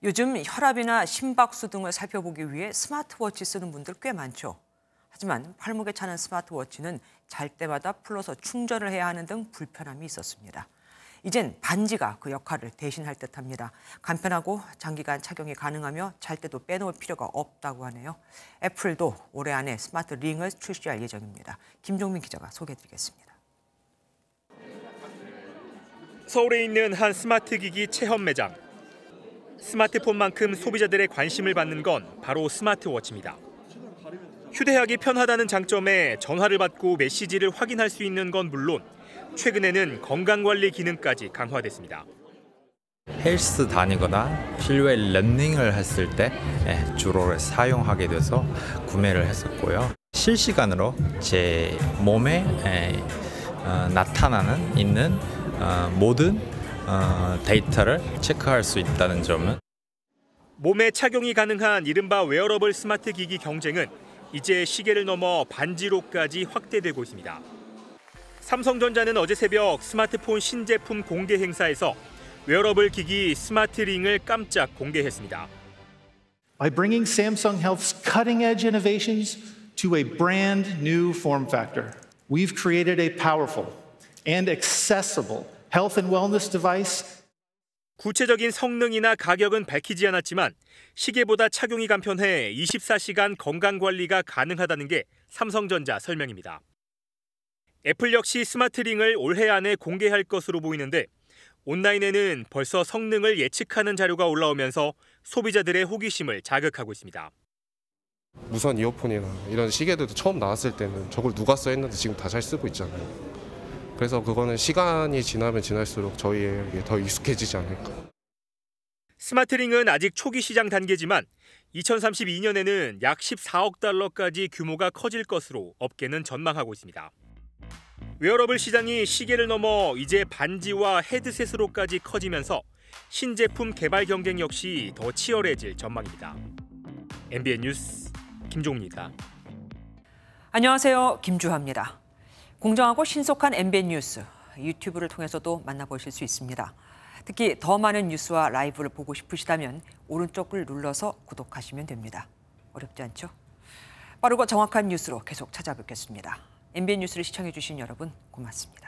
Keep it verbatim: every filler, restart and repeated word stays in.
요즘 혈압이나 심박수 등을 살펴보기 위해 스마트워치 쓰는 분들 꽤 많죠. 하지만 팔목에 차는 스마트워치는 잘 때마다 풀러서 충전을 해야 하는 등 불편함이 있었습니다. 이젠 반지가 그 역할을 대신할 듯합니다. 간편하고 장기간 착용이 가능하며 잘 때도 빼놓을 필요가 없다고 하네요. 애플도 올해 안에 스마트 링을 출시할 예정입니다. 김종민 기자가 소개해드리겠습니다. 서울에 있는 한 스마트 기기 체험 매장. 스마트폰만큼 소비자들의 관심을 받는 건 바로 스마트워치입니다. 휴대하기 편하다는 장점에 전화를 받고 메시지를 확인할 수 있는 건 물론 최근에는 건강관리 기능까지 강화됐습니다. 헬스 다니거나 실외 러닝을 했을 때 주로 사용하게 돼서 구매를 했었고요. 실시간으로 제 몸에 나타나는 있는 모든 데이터를 체크할 수 있다는 점은 몸에 착용이 가능한 이른바 웨어러블 스마트 기기 경쟁은 이제 시계를 넘어 반지로까지 확대되고 있습니다. 삼성전자는 어제 새벽 스마트폰 신제품 공개 행사에서 웨어러블 기기 스마트링을 깜짝 공개했습니다. By bringing Samsung Health's cutting-edge innovations to a brand new form factor, we've created a powerful and accessible health and wellness device. 구체적인 성능이나 가격은 밝히지 않았지만 시계보다 착용이 간편해 이십사 시간 건강관리가 가능하다는 게 삼성전자 설명입니다. 애플 역시 스마트링을 올해 안에 공개할 것으로 보이는데 온라인에는 벌써 성능을 예측하는 자료가 올라오면서 소비자들의 호기심을 자극하고 있습니다. 무선 이어폰이나 이런 시계들도 처음 나왔을 때는 저걸 누가 써 했는데 지금 다 잘 쓰고 있잖아요. 그래서 그거는 시간이 지나면 지날수록 저희에게 더 익숙해지지 않을까. 스마트링은 아직 초기 시장 단계지만 이천삼십이 년에는 약 십사억 달러까지 규모가 커질 것으로 업계는 전망하고 있습니다. 웨어러블 시장이 시계를 넘어 이제 반지와 헤드셋으로까지 커지면서 신제품 개발 경쟁 역시 더 치열해질 전망입니다. 엠비엔 뉴스 김종민입니다. 안녕하세요. 김주하입니다. 공정하고 신속한 엠비엔 뉴스, 유튜브를 통해서도 만나보실 수 있습니다. 특히 더 많은 뉴스와 라이브를 보고 싶으시다면 오른쪽을 눌러서 구독하시면 됩니다. 어렵지 않죠? 빠르고 정확한 뉴스로 계속 찾아뵙겠습니다. 엠비엔 뉴스를 시청해주신 여러분 고맙습니다.